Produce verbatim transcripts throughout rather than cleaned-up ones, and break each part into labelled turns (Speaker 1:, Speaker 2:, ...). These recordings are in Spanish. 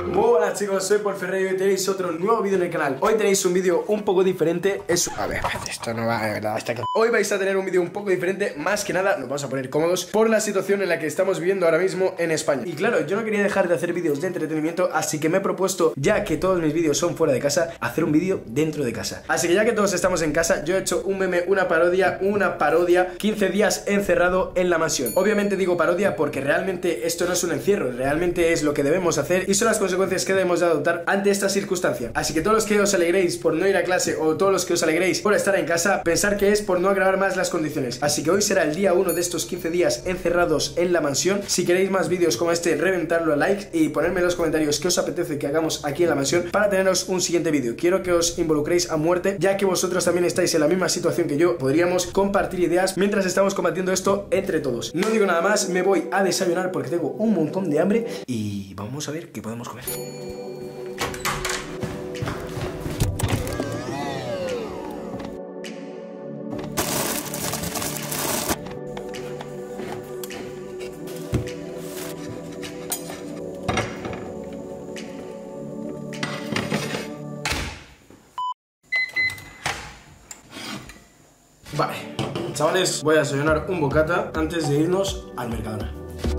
Speaker 1: Hola chicos, soy Paul Ferrer y hoy tenéis otro nuevo vídeo en el canal. Hoy tenéis un vídeo un poco diferente. Es... A ver, esto no va de verdad hasta que... Hoy vais a tener un vídeo un poco diferente. Más que nada, nos vamos a poner cómodos por la situación en la que estamos viviendo ahora mismo en España. Y claro, yo no quería dejar de hacer vídeos de entretenimiento, así que me he propuesto, ya que todos mis vídeos son fuera de casa, hacer un vídeo dentro de casa. Así que ya que todos estamos en casa, yo he hecho un meme, una parodia, una parodia quince días encerrado en la mansión. Obviamente digo parodia porque realmente esto no es un encierro, realmente es lo que debemos hacer y son las consecuencias que debemos de adoptar ante esta circunstancia. Así que todos los que os alegréis por no ir a clase o todos los que os alegréis por estar en casa, pensar que es por no agravar más las condiciones. Así que hoy será el día uno de estos quince días encerrados en la mansión. Si queréis más vídeos como este, reventarlo a likes y ponerme en los comentarios qué os apetece que hagamos aquí en la mansión para teneros un siguiente vídeo. Quiero que os involucréis a muerte, ya que vosotros también estáis en la misma situación que yo. Podríamos compartir ideas mientras estamos combatiendo esto entre todos. No digo nada más, me voy a desayunar porque tengo un montón de hambre y vamos a ver qué podemos comer. Vale, chavales, voy a desayunar un bocata antes de irnos al Mercadona.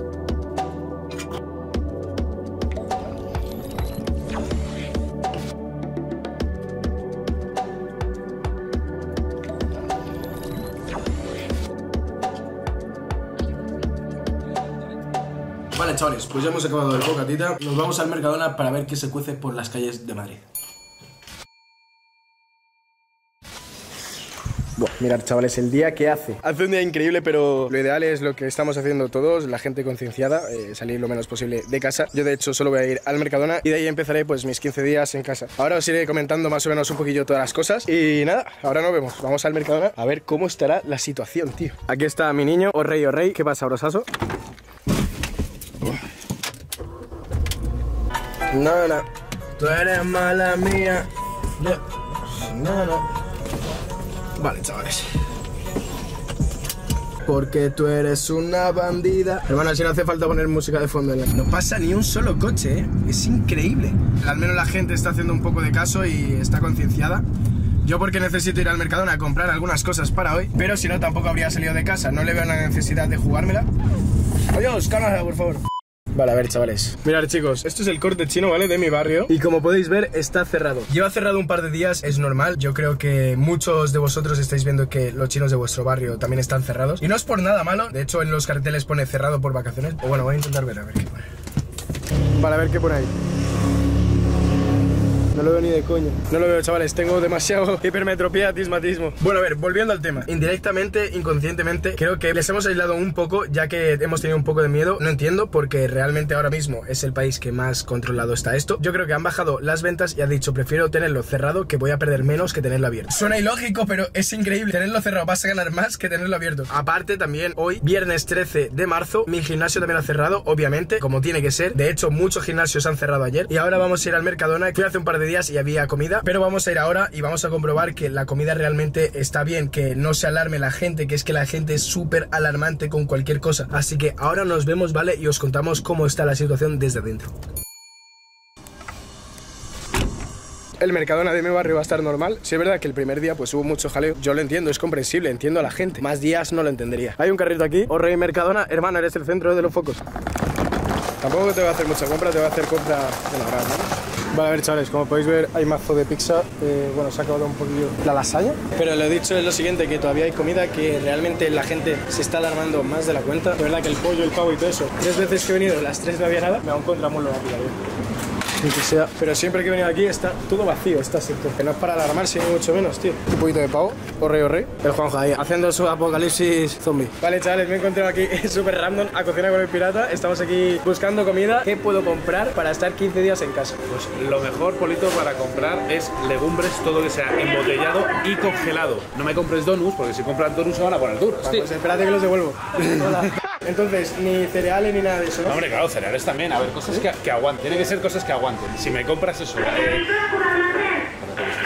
Speaker 1: Vale, chavales, pues ya hemos acabado el bocatita. Nos vamos al Mercadona para ver qué se cuece por las calles de Madrid. Bueno, mirad chavales, el día que hace. Hace un día increíble, pero lo ideal es lo que estamos haciendo todos, la gente concienciada, eh, salir lo menos posible de casa. Yo de hecho solo voy a ir al Mercadona y de ahí empezaré pues mis quince días en casa. Ahora os iré comentando más o menos un poquillo todas las cosas y nada, ahora nos vemos. Vamos al Mercadona a ver cómo estará la situación, tío. Aquí está mi niño, o rey o rey. ¿Qué pasa, brosazo? No, no, tú eres mala mía. No, no. Vale, chavales. Porque tú eres una bandida. Hermano, si no hace falta poner música de fondo. No pasa ni un solo coche, ¿eh? Es increíble. Al menos la gente está haciendo un poco de caso y está concienciada. Yo porque necesito ir al Mercadona a comprar algunas cosas para hoy, pero si no tampoco habría salido de casa. No le veo la necesidad de jugármela. Adiós, cámara, por favor. Vale, a ver chavales, mirad chicos, esto es el Corte Chino, ¿vale? De mi barrio. Y como podéis ver, está cerrado. Lleva cerrado un par de días, es normal. Yo creo que muchos de vosotros estáis viendo que los chinos de vuestro barrio también están cerrados. Y no es por nada malo, de hecho en los carteles pone cerrado por vacaciones. O bueno, voy a intentar ver, a ver qué pone. Vale, a ver qué pone ahí. No lo veo ni de coña. No lo veo, chavales, tengo demasiado hipermetropía, tismatismo. Bueno, a ver, volviendo al tema. Indirectamente, inconscientemente, creo que les hemos aislado un poco, ya que hemos tenido un poco de miedo. No entiendo, porque realmente ahora mismo es el país que más controlado está esto. Yo creo que han bajado las ventas y ha dicho, prefiero tenerlo cerrado, que voy a perder menos que tenerlo abierto. Suena ilógico, pero es increíble. Tenerlo cerrado vas a ganar más que tenerlo abierto. Aparte, también hoy, viernes trece de marzo, mi gimnasio también ha cerrado, obviamente, como tiene que ser. De hecho, muchos gimnasios han cerrado ayer. Y ahora vamos a ir al Mercadona. Fui hace un par de días y había comida, pero vamos a ir ahora y vamos a comprobar que la comida realmente está bien, que no se alarme la gente, que es que la gente es súper alarmante con cualquier cosa. Así que ahora nos vemos, ¿vale? Y os contamos cómo está la situación desde dentro. El Mercadona de mi barrio va a estar normal. Sí, es verdad que el primer día pues hubo mucho jaleo. Yo lo entiendo, es comprensible, entiendo a la gente. Más días no lo entendería. Hay un carrito aquí. Oh, rey Mercadona, hermano, eres el centro de los focos. Tampoco te voy a hacer mucha compra, te voy a hacer compra de la gran, ¿no? Vale, a ver chavales, como podéis ver hay mazo de pizza, eh, bueno, se ha acabado un poquillo la lasaña. Pero lo he dicho es lo siguiente, que todavía hay comida, que realmente la gente se está alarmando más de la cuenta. De verdad que el pollo, el pavo y todo eso, tres veces que he venido, las tres no había nada, me hago un contramulo rápido, ni que sea. Pero siempre que he venido aquí está todo vacío, está sector. Que no es para alarmarse ni mucho menos, tío. Un poquito de pavo, o rey o rey. El Juanjo ahí, haciendo su apocalipsis zombie. Vale, chavales, me he encontrado aquí súper random a cocinar con el pirata. Estamos aquí buscando comida. ¿Qué puedo comprar para estar quince días en casa?
Speaker 2: Pues lo mejor, Polito, para comprar es legumbres, todo que sea embotellado y congelado. No me compres donuts, porque si compras donuts se van a poner duros.
Speaker 1: Vale, pues espérate que los devuelvo. Hola. Entonces, ni cereales ni nada de eso, ¿no?
Speaker 2: No, hombre, claro, cereales también. A ver, cosas que, que aguanten. Tiene que ser cosas que aguanten. Si me compras eso... Eh...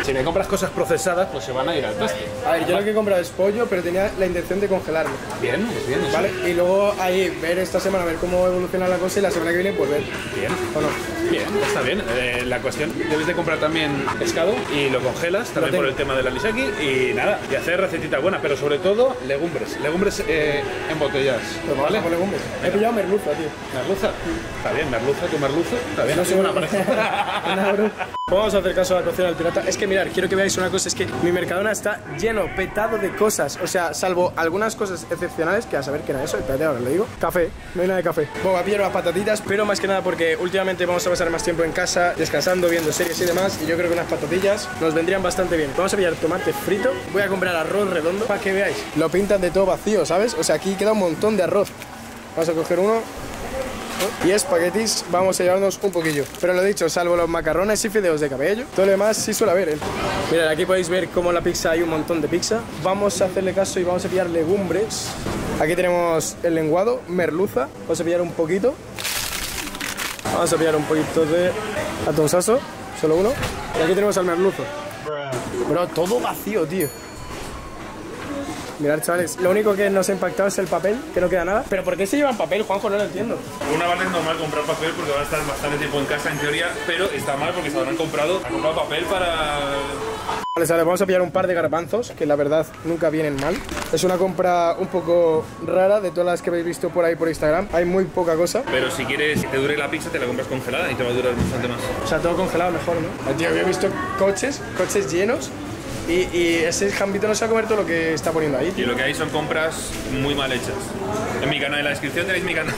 Speaker 2: Si me compras cosas procesadas, pues se van a ir al traste.
Speaker 1: A ver, yo lo que he comprado es pollo, pero tenía la intención de congelarlo.
Speaker 2: Bien, pues bien.
Speaker 1: Vale, y luego ahí ver esta semana, ver cómo evoluciona la cosa y la semana que viene pues ver.
Speaker 2: Bien.
Speaker 1: ¿O no?
Speaker 2: Bien, está bien. Eh, la cuestión, debes de comprar también pescado y lo congelas, también por el tema del anisaki y nada, y hacer recetitas buenas, pero sobre todo legumbres, legumbres eh, embotelladas.
Speaker 1: Pues vale, con legumbres. He pillado merluza, tío.
Speaker 2: ¿Merluza? Está bien, merluza, tu merluzo. Está bien,
Speaker 1: No
Speaker 2: no
Speaker 1: sé,
Speaker 2: soy una pareja.
Speaker 1: Vamos a hacer caso a la cocina del pirata. Es que mirad, quiero que veáis una cosa, es que mi Mercadona está lleno, petado de cosas. O sea, salvo algunas cosas excepcionales, que a saber qué era eso, espérate, ahora lo digo. Café, no hay nada de café. Bueno, voy a pillar unas patatitas, pero más que nada porque últimamente vamos a pasar más tiempo en casa, descansando, viendo series y demás, y yo creo que unas patatillas nos vendrían bastante bien. Vamos a pillar tomate frito, voy a comprar arroz redondo para que veáis. Lo pintan de todo vacío, ¿sabes? O sea, aquí queda un montón de arroz. Vamos a coger uno. Y espaguetis vamos a llevarnos un poquillo. Pero lo dicho, salvo los macarrones y fideos de cabello, todo lo demás sí suele haber, ¿eh? Mirad, aquí podéis ver cómo la pizza hay un montón de pizza. Vamos a hacerle caso y vamos a pillar legumbres. Aquí tenemos el lenguado, merluza. Vamos a pillar un poquito. Vamos a pillar un poquito de atún saso, solo uno. Y aquí tenemos al merluzo. Bro, todo vacío, tío. Mirad, chavales, lo único que nos ha impactado es el papel, que no queda nada. ¿Pero por qué se llevan papel, Juanjo? No lo entiendo.
Speaker 2: Por una parte es normal comprar papel porque van a estar bastante tiempo en casa en teoría, pero está mal porque se habrán comprado, han comprado papel para...
Speaker 1: Vale, chavales, vamos a pillar un par de garbanzos, que la verdad nunca vienen mal. Es una compra un poco rara de todas las que habéis visto por ahí por Instagram. Hay muy poca cosa.
Speaker 2: Pero si quieres que te dure la pizza, te la compras congelada y te va a durar bastante más.
Speaker 1: O sea, todo congelado mejor, ¿no? Tío, yo he visto coches, coches llenos. Y, y ese jambito no se va a comer todo lo que está poniendo ahí, tío.
Speaker 2: Y lo que hay son compras muy mal hechas. En mi canal, en la descripción tenéis mi canal.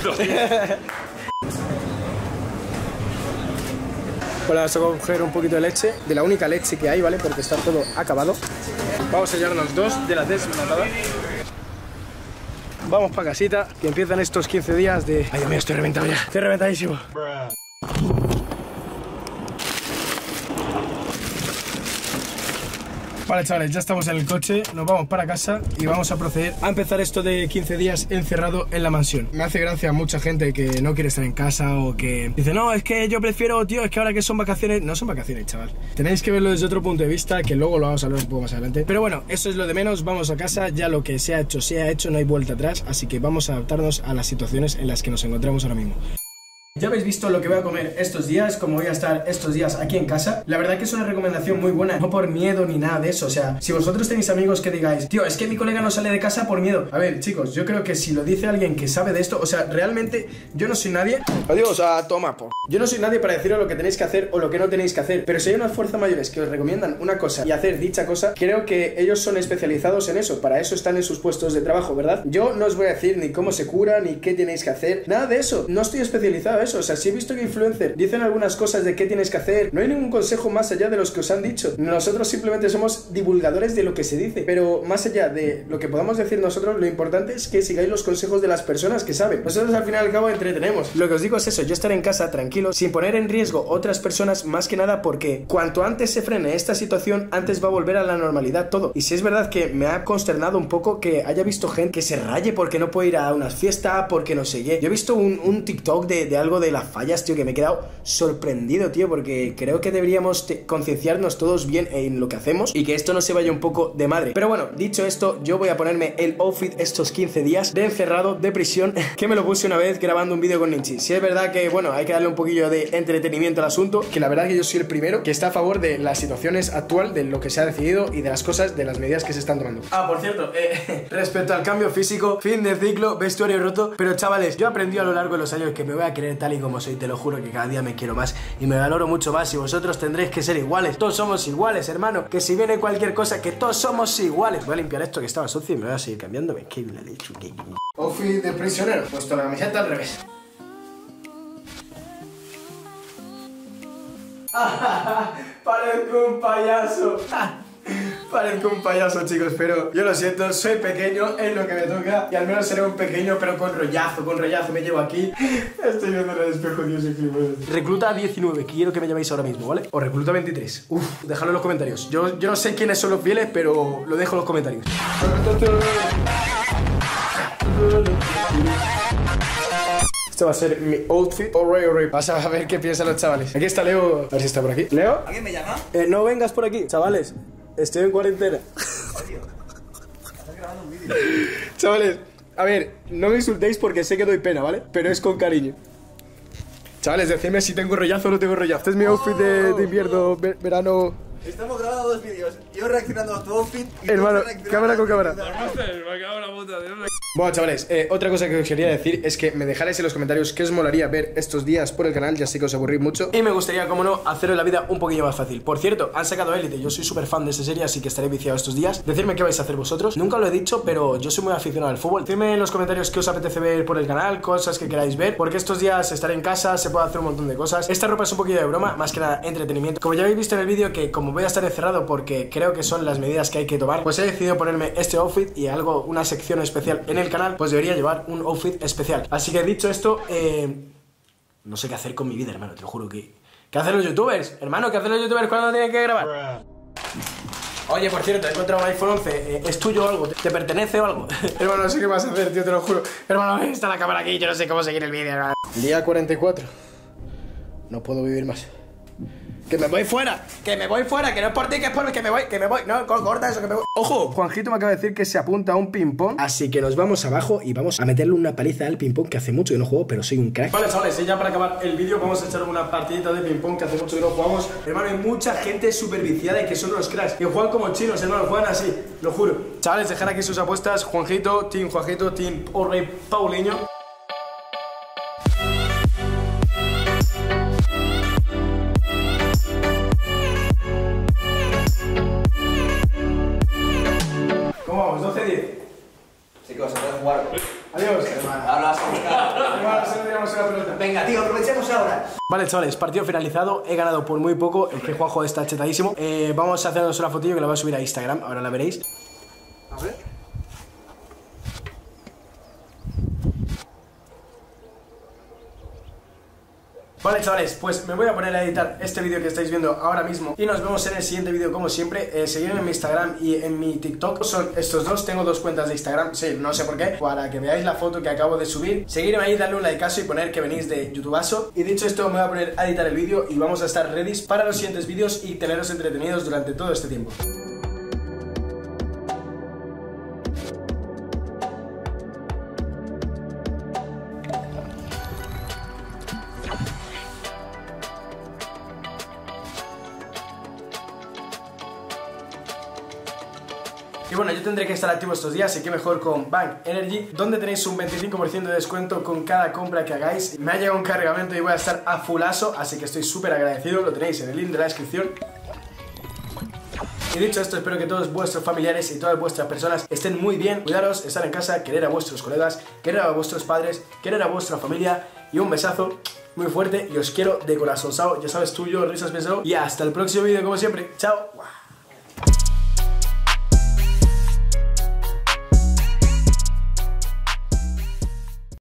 Speaker 1: Bueno, vamos a coger un poquito de leche, de la única leche que hay, ¿vale? Porque está todo acabado. Vamos a llevarnos dos de la desnatada. Vamos para casita, que empiezan estos quince días de... Ay, Dios mío, estoy reventado ya. Estoy reventadísimo. Vale, chavales, ya estamos en el coche, nos vamos para casa y vamos a proceder a empezar esto de quince días encerrado en la mansión. Me hace gracia a mucha gente que no quiere estar en casa o que dice, no, es que yo prefiero, tío, es que ahora que son vacaciones... No son vacaciones, chaval. Tenéis que verlo desde otro punto de vista, que luego lo vamos a hablar un poco más adelante. Pero bueno, eso es lo de menos, vamos a casa, ya lo que se ha hecho, se ha hecho, no hay vuelta atrás, así que vamos a adaptarnos a las situaciones en las que nos encontramos ahora mismo. Ya habéis visto lo que voy a comer estos días, como voy a estar estos días aquí en casa. La verdad que es una recomendación muy buena, no por miedo ni nada de eso. O sea, si vosotros tenéis amigos que digáis, tío, es que mi colega no sale de casa por miedo. A ver, chicos, yo creo que si lo dice alguien que sabe de esto, o sea, realmente yo no soy nadie. Adiós, a toma, po. Yo no soy nadie para deciros lo que tenéis que hacer o lo que no tenéis que hacer. Pero si hay unas fuerzas mayores que os recomiendan una cosa y hacer dicha cosa, creo que ellos son especializados en eso. Para eso están en sus puestos de trabajo, ¿verdad? Yo no os voy a decir ni cómo se cura, ni qué tenéis que hacer. Nada de eso. No estoy especializado en eso. O sea, si he visto que influencer dicen algunas cosas de qué tienes que hacer, no hay ningún consejo más allá de los que os han dicho. Nosotros simplemente somos divulgadores de lo que se dice, pero más allá de lo que podamos decir nosotros, lo importante es que sigáis los consejos de las personas que saben. Nosotros al final y al cabo entretenemos. Lo que os digo es eso, yo estaré en casa tranquilo, sin poner en riesgo otras personas, más que nada porque cuanto antes se frene esta situación, antes va a volver a la normalidad todo. Y si es verdad que me ha consternado un poco que haya visto gente que se raye porque no puede ir a una fiesta, porque no sé qué. Yo he visto un, un TikTok de, de algo de las fallas, tío, que me he quedado sorprendido, tío, porque creo que deberíamos concienciarnos todos bien en lo que hacemos y que esto no se vaya un poco de madre. Pero bueno, dicho esto, yo voy a ponerme el outfit estos quince días de encerrado, de prisión, que me lo puse una vez grabando un vídeo con Ninchi. Si es verdad que, bueno, hay que darle un poquillo de entretenimiento al asunto, que la verdad que yo soy el primero que está a favor de las situaciones actual, de lo que se ha decidido y de las cosas, de las medidas que se están tomando. Ah, por cierto, eh, respecto al cambio físico, fin de ciclo, vestuario roto, pero chavales, yo aprendí a lo largo de los años que me voy a querer tal y como soy, te lo juro que cada día me quiero más y me valoro mucho más y vosotros tendréis que ser iguales. Todos somos iguales, hermano, que si viene cualquier cosa, que todos somos iguales. Voy a limpiar esto que estaba sucio y me voy a seguir cambiándome. Que la leche, que... Outfit de prisionero, puesto la camiseta al revés. Parezco un payaso. Parezco un payaso, chicos, pero yo lo siento, soy pequeño, es lo que me toca y al menos seré un pequeño, pero con rollazo, con rollazo me llevo aquí. Estoy viendo en el espejo, Dios, soy flipado. Recluta diecinueve, quiero que me llaméis ahora mismo, ¿vale? O recluta veintitrés. Uf, dejadlo en los comentarios. Yo, yo no sé quiénes son los fieles, pero lo dejo en los comentarios. Este va a ser mi outfit. Alright, alright. Vas a ver qué piensan los chavales. Aquí está Leo. A ver si está por aquí. ¿Leo?
Speaker 3: ¿Alguien me llama?
Speaker 1: Eh, no vengas por aquí, chavales. Estoy en cuarentena.
Speaker 3: Estás grabando un vídeo.
Speaker 1: Chavales, a ver, no me insultéis porque sé que doy pena, ¿vale? Pero es con cariño. Chavales, decidme si tengo rollazo o no tengo rollazo. Este es mi outfit de, de invierno, ver- verano.
Speaker 3: Estamos grabando dos vídeos. Yo reaccionando a tu outfit y tú
Speaker 1: Hermano,
Speaker 3: reaccionando
Speaker 1: cámara
Speaker 3: a
Speaker 1: con
Speaker 3: tu
Speaker 1: cámara.
Speaker 3: vida.
Speaker 1: Bueno, chavales, eh, otra cosa que os quería decir es que me dejarais en los comentarios qué os molaría ver estos días por el canal, ya sé que os aburrís mucho. Y me gustaría, como no, haceros la vida un poquillo más fácil. Por cierto, han sacado Élite, yo soy súper fan de esa serie, así que estaré viciado estos días. Decidme qué vais a hacer vosotros. Nunca lo he dicho, pero yo soy muy aficionado al fútbol. Decidme en los comentarios qué os apetece ver por el canal, cosas que queráis ver, porque estos días estaré en casa, se puede hacer un montón de cosas. Esta ropa es un poquillo de broma, más que nada entretenimiento. Como ya habéis visto en el vídeo, que como voy a estar encerrado porque creo que son las medidas que hay que tomar, pues he decidido ponerme este outfit y algo, una sección especial en el canal, pues debería llevar un outfit especial. Así que dicho esto, eh, no sé qué hacer con mi vida, hermano, te lo juro que... ¿Qué hacen los youtubers? Hermano, ¿qué hacen los youtubers cuando tienen que grabar? Oye, por cierto, he encontrado un iPhone once, eh, ¿es tuyo o algo? ¿Te, te pertenece o algo? Hermano, no sé qué vas a hacer, tío, te lo juro. Hermano, está la cámara aquí, yo no sé cómo seguir el vídeo. Hermano. Día cuarenta y cuatro. No puedo vivir más. ¡Que me voy fuera! ¡Que me voy fuera! ¡Que no es por ti, que es por el que me voy! ¡Que me voy! No, corta eso, que me voy. ¡Ojo! Juanjito me acaba de decir que se apunta a un ping-pong. Así que nos vamos abajo y vamos a meterle una paliza al ping-pong, que hace mucho que no juego, pero soy un crack. Vale, chavales, y ya para acabar el vídeo vamos a echar una partidita de ping-pong, que hace mucho que no jugamos. Hermano, hay mucha gente súper viciada y que son los cracks. Que juegan como chinos, hermano, juegan así, lo juro. Chavales, dejar aquí sus apuestas. Juanjito, Team Juanjito, Team Orrey Paulinho. doce diez.
Speaker 3: Chicos, se puede jugar.
Speaker 1: Adiós, hermano.
Speaker 3: Ahora vas a buscar.
Speaker 1: Hermano, se lo tiramos una pelota.
Speaker 3: Venga, tío, aprovechemos ahora.
Speaker 1: Vale, chavales, partido finalizado. He ganado por muy poco. El que Juanjo está chetadísimo. Eh, vamos a hacernos una fotillo que la voy a subir a Instagram. Ahora la veréis.
Speaker 3: A ver.
Speaker 1: Vale, chavales, pues me voy a poner a editar este vídeo que estáis viendo ahora mismo y nos vemos en el siguiente vídeo como siempre. Eh, seguidme en mi Instagram y en mi TikTok. Son estos dos, tengo dos cuentas de Instagram, sí, no sé por qué, para que veáis la foto que acabo de subir. Seguidme ahí, darle un likeazo y poner que venís de YouTubeazo. Y dicho esto, me voy a poner a editar el vídeo y vamos a estar ready para los siguientes vídeos y teneros entretenidos durante todo este tiempo. Y bueno, yo tendré que estar activo estos días, así que mejor con Bank Energy, donde tenéis un veinticinco por ciento de descuento con cada compra que hagáis. Me ha llegado un cargamento y voy a estar a fullazo, así que estoy súper agradecido. Lo tenéis en el link de la descripción. Y dicho esto, espero que todos vuestros familiares y todas vuestras personas estén muy bien. Cuidaros, estar en casa, querer a vuestros colegas, querer a vuestros padres, querer a vuestra familia. Y un besazo muy fuerte y os quiero de corazón. Ya sabes, tú, yo, risas, pensado. Y hasta el próximo vídeo como siempre. Chao.